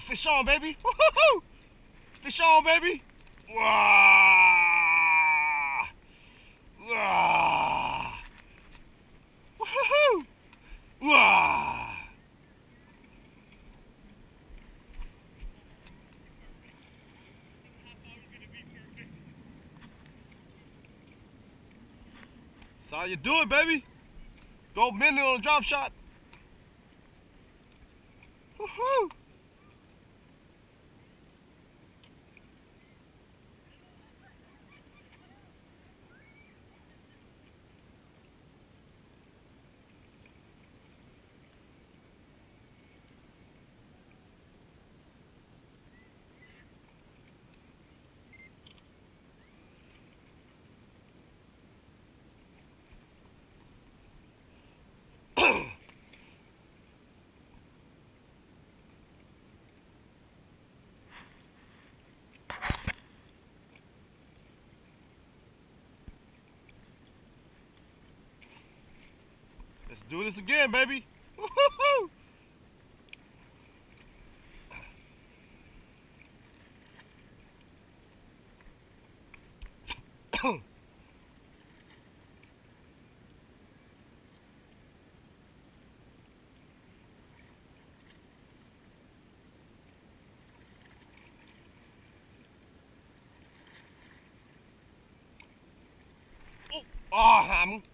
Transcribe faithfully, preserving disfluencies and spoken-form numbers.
Fish on, baby. Woo-hoo-hoo! Fish on, baby. Wah! Wah! Woo-hoo-hoo! Wah! That's how you do it, baby. Go minnow on a drop shot. Woohoo! Let's do this again, baby. Woo-hoo-hoo! Oh, oh, I'm